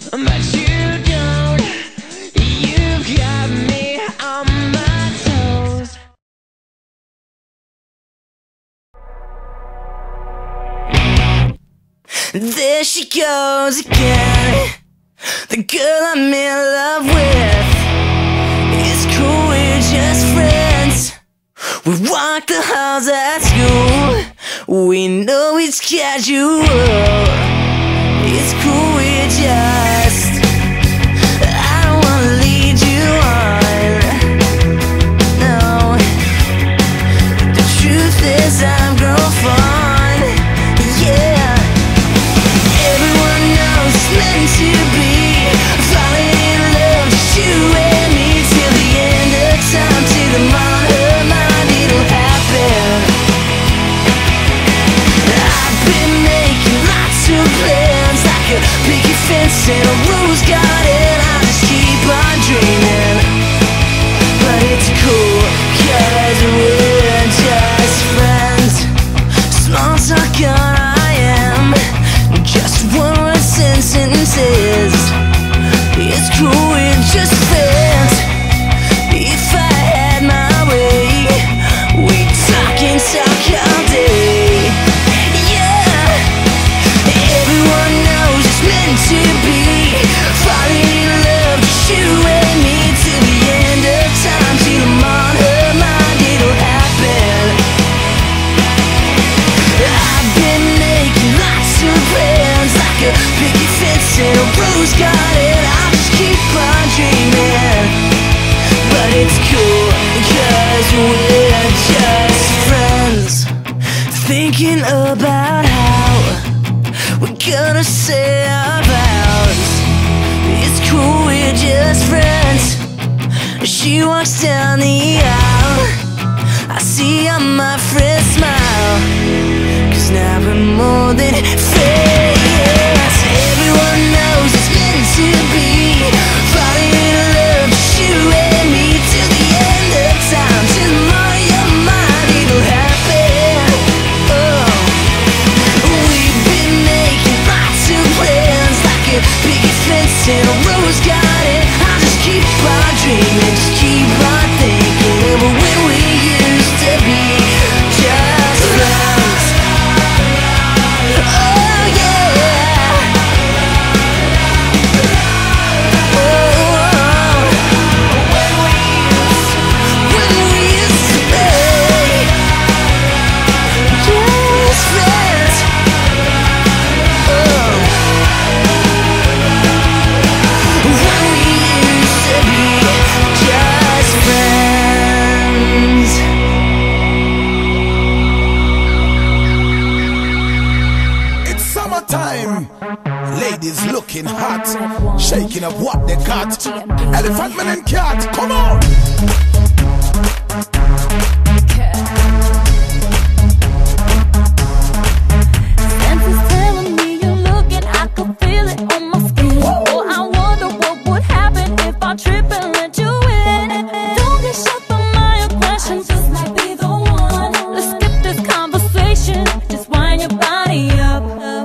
but you don't. You've got me on my toes. There she goes again, the girl I'm in love with. It's cool, we're just friends. We walk the halls at school. We know it's casual. It's cool, we're just. I don't wanna lead you on. No, the truth is I've grown fond. Yeah, everyone knows it's meant to be. Falling in love, just you and me till the end of time, till the mind her mind, it'll happen. I've been making lots of plans, like a picket fence and a rose garden. I just keep on dreaming, but it's cool, 'cause we're just friends. Small talk on I am, just one-word sentences. It's cool, we're just friends. If I had my way, we'd talk and talk all day. Yeah, everyone knows it's meant to be. Falling in love, just you and me till the end of time, till I'm on her mind, it'll happen. I've been making lots of plans, like a picket fence and a rose garden. I'll just keep on dreaming, but it's cool, 'cause we're just friends. Thinking about how we're gonna say our vows. It's cool, we're just friends. She walks down the aisle, I see on my friend's smile, 'cause now we're more than friends. Everyone knows it's meant to be. Falling in love, just you and me till the end of time, till more your mind, it'll happen. Oh, we've been making lots of plans, like a picket fence and a rose garden. I just keep on dreaming, just keep on thinking about when we used to be just friends. Oh yeah. Oh, when we used to be just friends. Oh, when we used to be just friends. It's summertime. Ladies looking hot, shaking up what they got. Elephant man and cat, come on. Senses telling me you're looking, I can feel it on my skin. Oh, I wonder what would happen if I trip and let you in. Don't get shocked by my aggression, this might be the one. Let's skip this conversation, just wind your body up.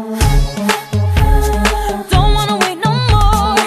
Don't wanna wait no more.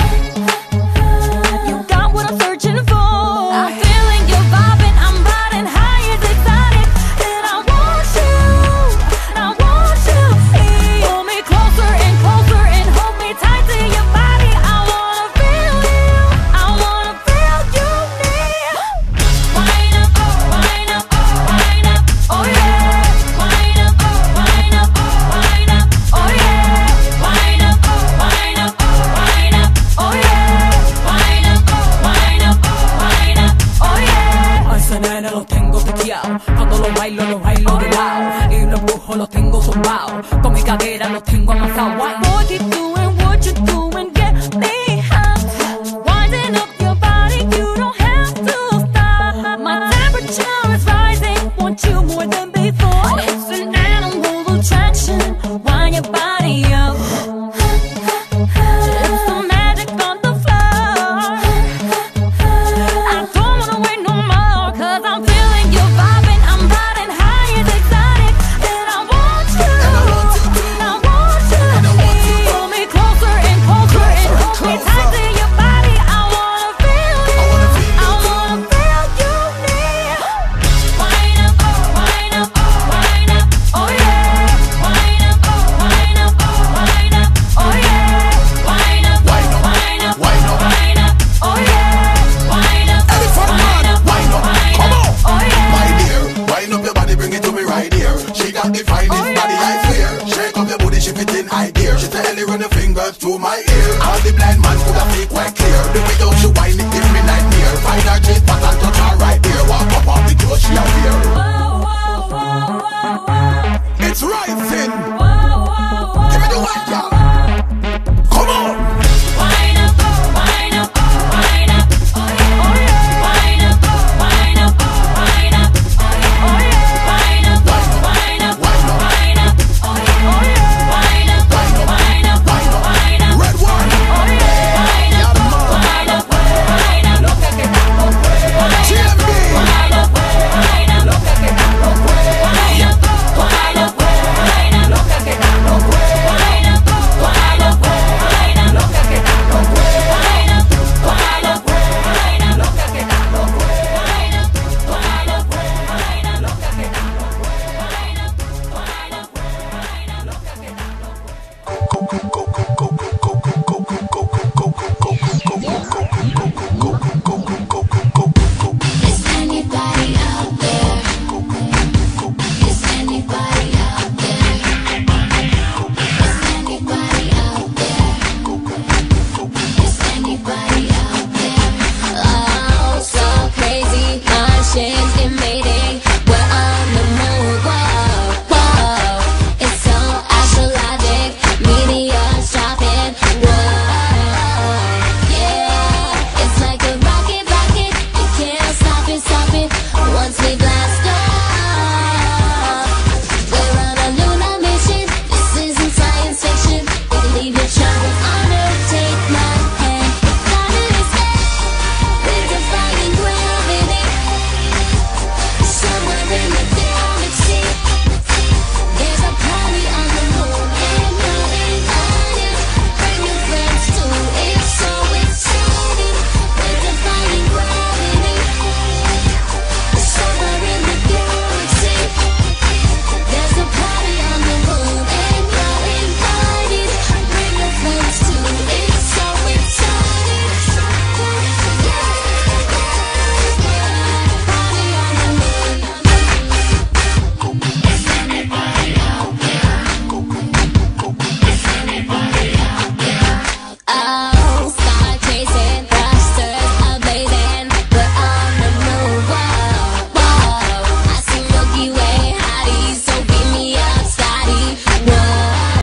You got what I'm searching for. I'm feeling your vibing, I'm riding high as exotic. And I want you, I want you. Pull me closer and closer and hold me tight to your body. I wanna feel you, I wanna feel you near. Wind up, wind up, wind up, oh yeah. Wind up, wind up, wind up, oh yeah. Wind up, wind up, wind up, oh yeah. Wind up, wind up, wind up, oh yeah. A ese nene lo tengo tequeado, cuando lo bailo de lado, y lo empujo lo tengo zumbao, con mi cadera lo tengo amasado. Boy, keep doing what you're doing, get me hot. Winding up your body, you don't have to stop. My temperature is rising, want you more than before. It's an animal attraction, wind your body up. It's the magic on the floor. I don't wanna wait no more, 'cause I'm feeling your vibing, I'm riding high as exotic. And I want you, I want you. Pull me to my ear. All the blind man could have fake quite clear. The way how she whine it give me nightmare. Find her cheek pot and touch her right there. Walk up off the door she a wear. Whoa, whoa, whoa, whoa, whoa. It's rising. Whoa,